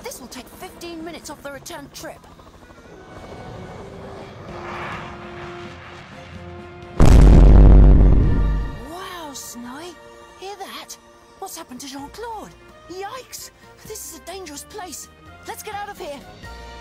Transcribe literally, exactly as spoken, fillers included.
This will take fifteen minutes off the return trip. Wow, Snowy. Hear that? What's happened to Jean-Claude? Yikes! This is a dangerous place. Let's get out of here.